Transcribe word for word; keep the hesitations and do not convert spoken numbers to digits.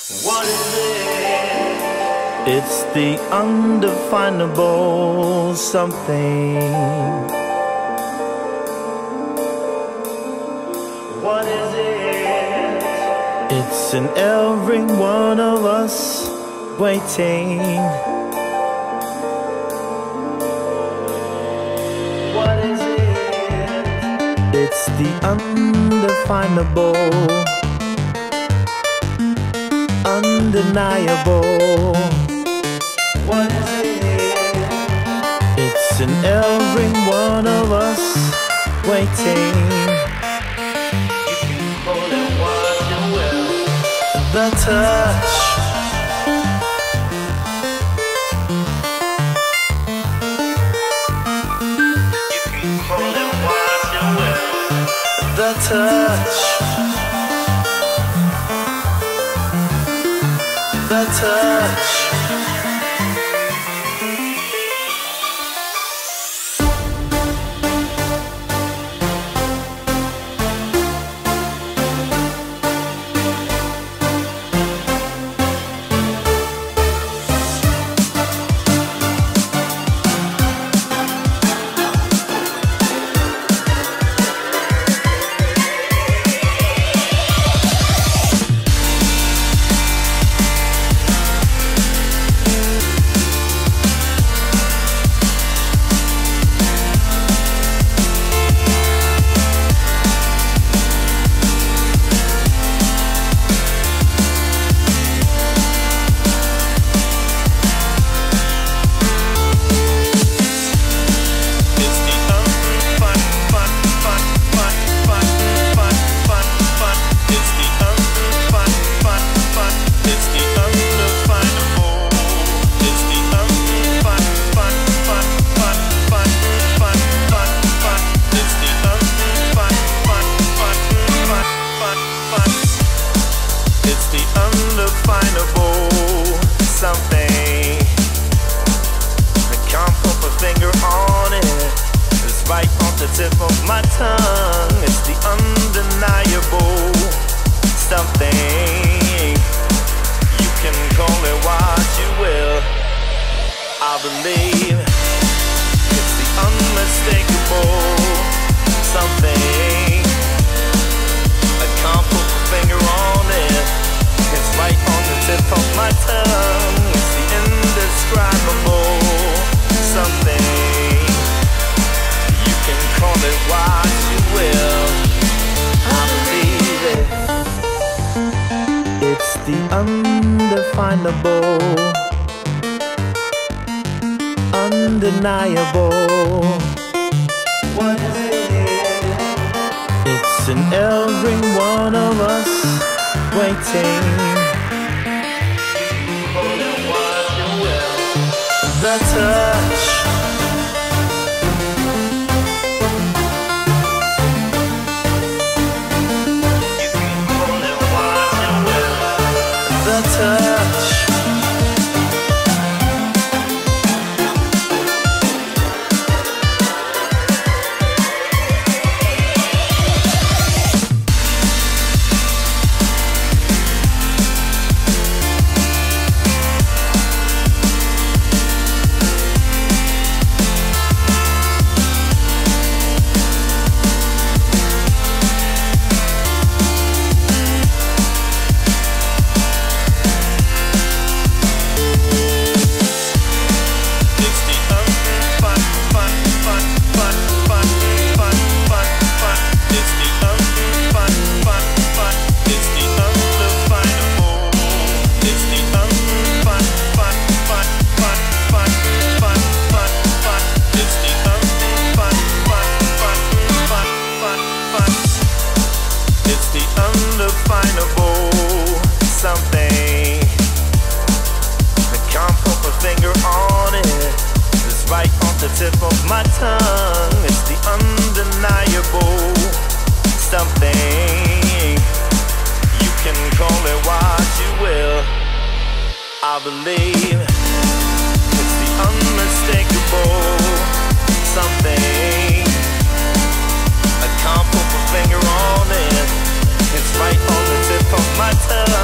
What is it? It's the undefinable something. What is it? It's in every one of us waiting. What is it? It's the undefinable, undeniable. What is it? It's in every one of us waiting. You can call it what you will. The touch, You can call it what you will. the touch, the touch. It's the undefinable something. I can't put my finger on it. It's right on the tip of my tongue. It's the undeniable something. You can call it what you will. I believe it's the unmistakable something. I can't put my finger on it. It's right on the tip of my tongue. It's the indescribable something. You can call it what you will. I believe it. It's the undefinable, undeniable. What is it? It's in every one of us waiting. You can call it what you will. The touch, You can call it what you will. the touch. It's the undefinable something. I can't put my finger on it. It's right on the tip of my tongue. It's the undeniable something. You can call it what you will. I believe it's the unmistakable something. I can't put my finger on it. It's right on the tip of my tongue.